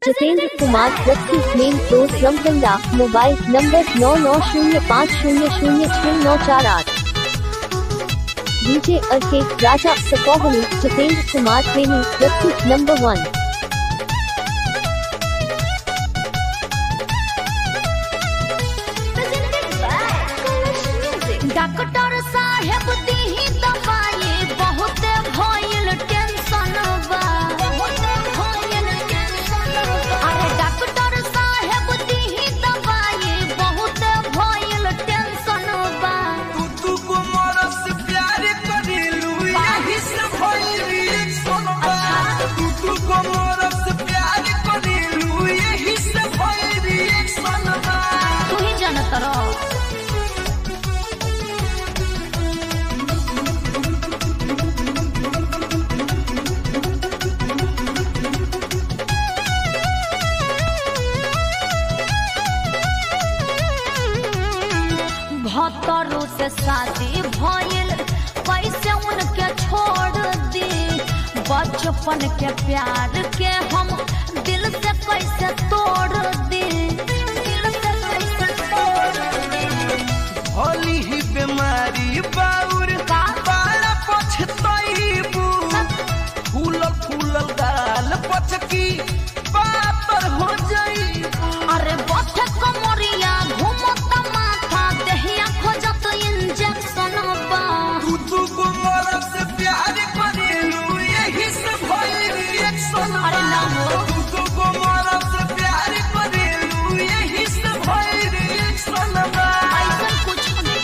Jitendra Kumar Raksi main road Ramganga mobile number 9905000698। DJ अर्के राजा सपोहनी जितेंद्र कुमार प्रेमी रक्सी नंबर 1। डॉक्टर साहेब दीही दवाई बहुत भइल टेंशन बा, अरे डॉक्टर साहेब दीही दवाई बहुत भइल टेंशन बा। तू को मोरा से प्यार करेलू यही से भइल रिएक्शन बा। तू को मोरा से प्यार करेलू यही से भइल रिएक्शन बा। तू ही जानत रहो भतरू से शादी भइल कैसे उनके छोड़ दी, बचपन के प्यार के हम दिल से कैसे तोड़ दी, दिल से कैसे तोड़ दी। होली ही बीमारी बाउर बाला पछतईबू, फूल फूल गाल पचकी पातर हो जाईबू। अरे बथे कमरिया घूमत माथा देहिया खोजत इंजेक्शन बा। तू को मोरा से प्यार करेलू यही से भइल रिएक्शन बा। अरे ना हो तू को मोरा से प्यार करेलू यही से भइल रिएक्शन बा। ऐसा कुछ नहीं।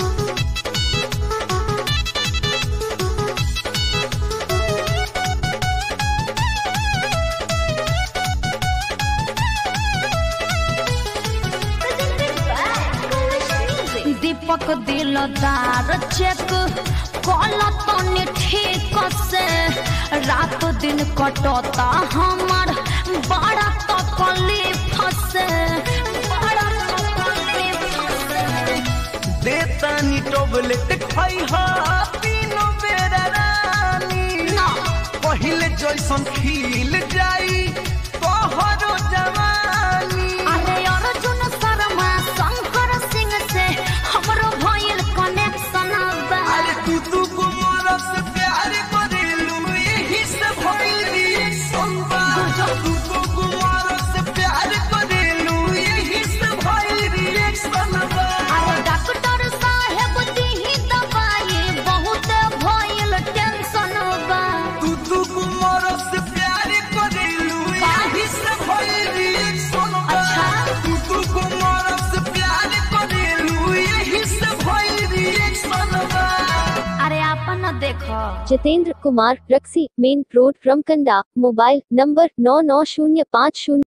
दीपक दिलदार चेक कॉला तनी ठीक से, रात दिन कटता हमार बड़ा तकलीफ से, बड़ा तकलीफ से। देतानी टोबलेट खइहा तीनों बेरा रानी, ना पहिले जैसन खिल जाई तोहरो जवानी। अरे अर्जुन शर्मा शंकर सिंह से हमरो भइल कनेक्शन बा। अरे तू को मोरा से प्यार करेलू यही से भइल रिएक्शन बा। तू को मोरा से प्यार करेलू यही से भइल रिएक्शन बा। अरे डॉक्टर साहेब दीही दवाई बहुत भइल टेंशन बा। तू को मोरा से प्यार करेलू यही से भइल रिएक्शन बा। अच्छा। तू को मोरा से प्यार करेलू यही से भइल रिएक्शन बा। अरे आपन देखो Jitendra Kumar Raksi main road Ramkanda mobile number 990500